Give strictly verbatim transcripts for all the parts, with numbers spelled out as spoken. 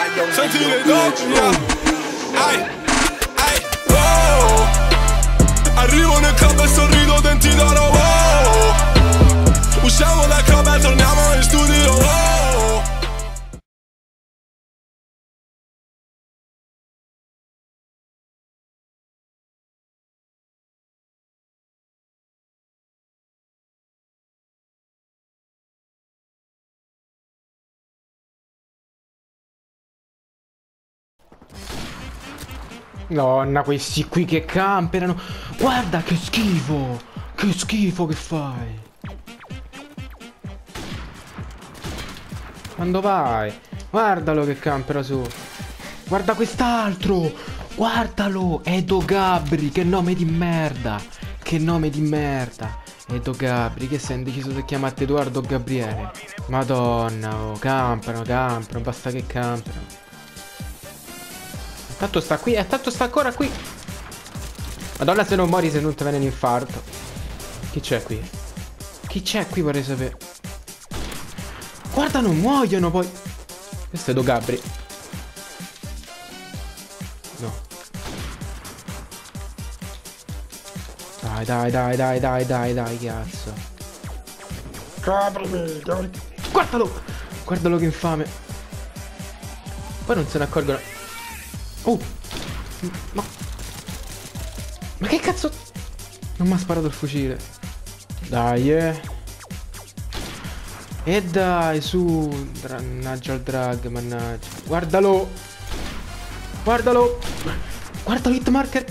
Senti le donne, ai, ai, oh. Arrivo nel club e sorrido, denti d'oro, oh. Usciamo dal club e torniamo in studio, oh. Nonna, questi qui che camperano. Guarda che schifo. Che schifo che fai. Quando vai? Guardalo che campera su. Guarda quest'altro. Guardalo. Edo Gabri. Che nome di merda. Che nome di merda. Edo Gabri. Che sei indeciso se chiamarti Edoardo o Gabriele? Madonna, oh. Camperano, camperano. Basta che camperano. Tanto sta qui, e tanto sta ancora qui. Madonna, se non muori, se non ti viene un infarto. Chi c'è qui? Chi c'è qui, vorrei sapere. Guarda, non muoiono poi. Questo è Do Gabri. No. Dai, dai, dai, dai, dai, dai, dai, cazzo. Guardalo. Guardalo che infame. Poi non se ne accorgono. Oh, ma... Ma che cazzo? Non mi ha sparato il fucile. Dai, eh. E dai, su. Mannaggia il drag, mannaggia. Guardalo. Guardalo. Guardalo, hitmarker.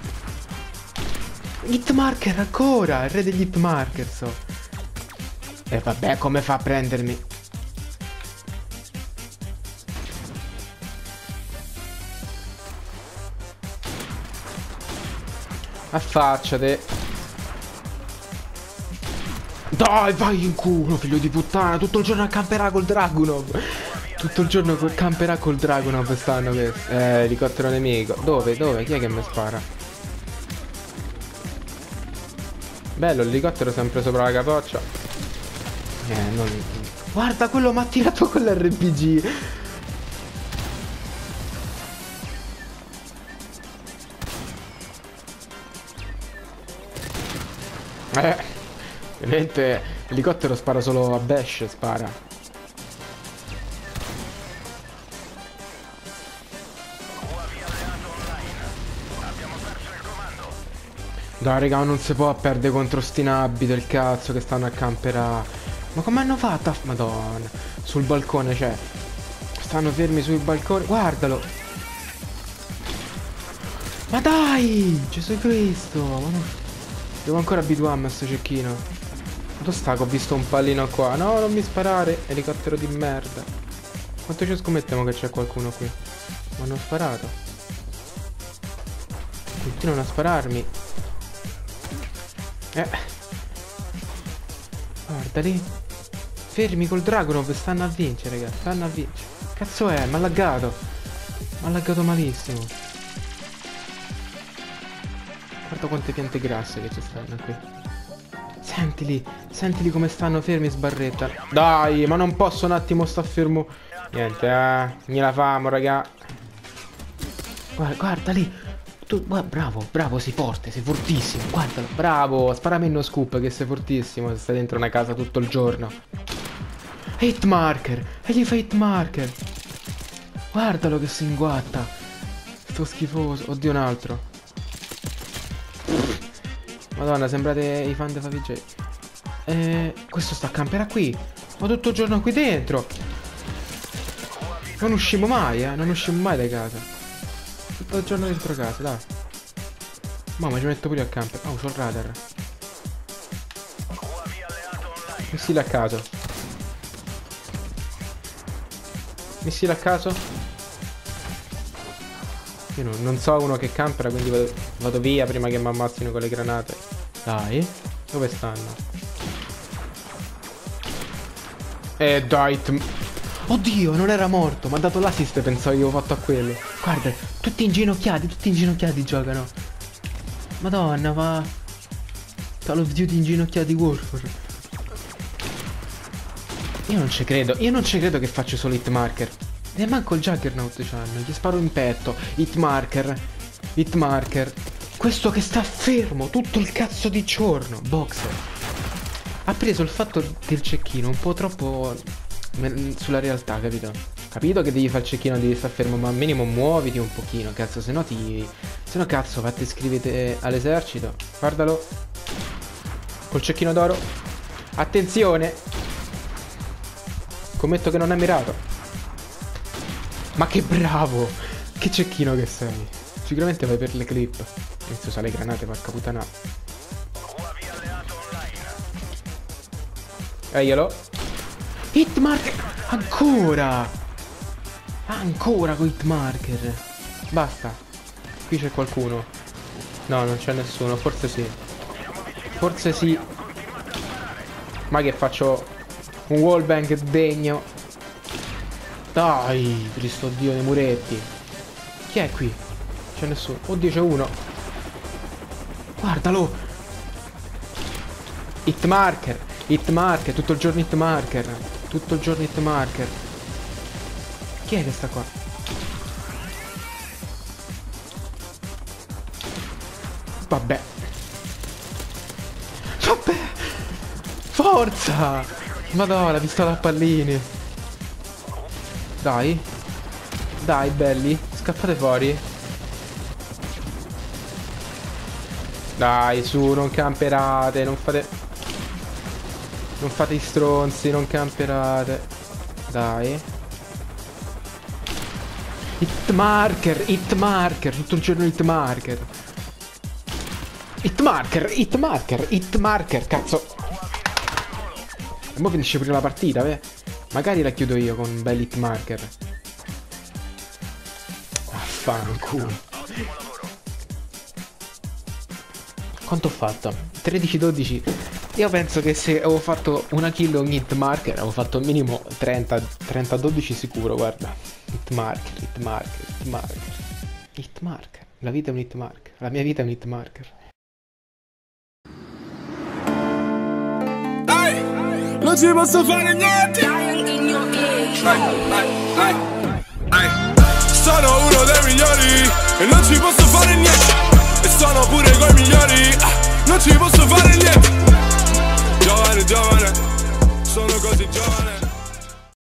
Hitmarker ancora. Il re degli hitmarker, so. E vabbè, come fa a prendermi? Affacciate. Dai, vai in culo, figlio di puttana. Tutto il giorno camperà col Dragunov. Tutto il giorno camperà col Dragunov stanno questo. Eh, elicottero nemico. Dove? Dove? Chi è che mi spara? Bello, l'elicottero sempre sopra la capoccia. Eh, non... Guarda, quello mi ha tirato con l'R P G. Eh, ovviamente l'elicottero spara solo a Bash, spara. Dai raga, non si può perdere contro sti nabbi del cazzo che stanno a camperà. Ma come hanno fatto? Madonna. Sul balcone, cioè. Stanno fermi sul balcone. Guardalo. Ma dai, Gesù Cristo. Ma no. Devo ancora abituarmi a sto cecchino. Dove sta che ho visto un pallino qua? No, non mi sparare. Elicottero di merda. Quanto ci scommettiamo che c'è qualcuno qui? Mi hanno sparato. Continuano a spararmi. Eh. Guarda lì. Fermi col Dragunov. Stanno a vincere, raga. Stanno a vincere. Cazzo è? Mi ha laggato. Mi ha laggato malissimo. Guarda quante piante grasse che ci stanno qui. Sentili, sentili come stanno fermi, sbarretta. Dai, ma non posso un attimo sta fermo. Niente, eh, gliela famo, raga. Guarda, guarda lì. Tu, guarda, bravo, bravo, sei forte, sei fortissimo. Guardalo, bravo, sparami uno scoop che sei fortissimo. Se stai dentro una casa tutto il giorno. Hitmarker, e gli fa hitmarker. Guardalo che si inguatta. Sto schifoso. Oddio, un altro. Madonna, sembrate i fan di Favij. Eh, questo sta a campera qui. Ma tutto il giorno qui dentro. Non uscimo mai, eh. Non uscimo mai da casa. Tutto il giorno dentro casa, dai. Mamma, ci metto pure a camper. Oh, c'ho il radar. Missile a caso. Missile a caso. Io non, non so uno che campera, quindi vado, vado via prima che mi ammazzino con le granate. Dai, dove stanno? Eh dai. Oddio, non era morto. Mi ha dato l'assist, pensavo io ho fatto a quello. Guarda, tutti inginocchiati, tutti inginocchiati giocano. Madonna, ma Call of Duty inginocchiati Warfare. Io non ci credo, io non ci credo che faccio solo hitmarker. E manco il Juggernaut c'hanno. Gli sparo in petto. Hitmarker. Hitmarker. Questo che sta fermo tutto il cazzo di giorno. Boxer. Ha preso il fatto del cecchino un po' troppo sulla realtà, capito? Capito che devi fare il cecchino, devi stare fermo, ma al minimo muoviti un pochino, cazzo, se no ti... Se no cazzo, fatti iscrivete all'esercito. Guardalo. Col cecchino d'oro. Attenzione. Commetto che non è mirato. Ma che bravo. Che cecchino che sei. Sicuramente vai per le clip. Inizio sa le granate, porca puttana. Eglielo. Hitmarker. Ancora. Ancora con Hitmarker. Basta. Qui c'è qualcuno. No, non c'è nessuno. Forse sì. Forse sì. Ma che faccio un wallbang degno. Dai, Cristo Dio dei muretti. Chi è qui? C'è nessuno. Oddio, c'è uno. Guardalo. Hitmarker. Hitmarker. Tutto il giorno Hitmarker. Tutto il giorno Hitmarker. Chi è che sta qua? Vabbè. Vabbè. Forza. Madonna, la pistola a pallini. Dai. Dai, belli. Scappate fuori. Dai, su, non camperate. Non fate... Non fate i stronzi, non camperate. Dai. Hitmarker, Hitmarker. Tutto il giorno Hitmarker. Hitmarker, Hitmarker, Hitmarker, cazzo. E mo finisce pure la partita, beh. Magari la chiudo io con un bel Hitmarker. Affanculo. Quanto ho fatto? tredici dodici. Io penso che se avevo fatto una kill con Hitmarker avevo fatto al minimo trenta dodici sicuro, guarda. Hitmarker, Hitmarker, Hitmarker. Hitmarker. La vita è un Hitmarker. La mia vita è un Hitmarker. Non ci posso fare niente. Ai, ai, ai, ai. Sono uno dei migliori e non ci posso fare niente. E sono pure coi migliori. Non ci posso fare niente. Giovane, giovane, sono così giovane.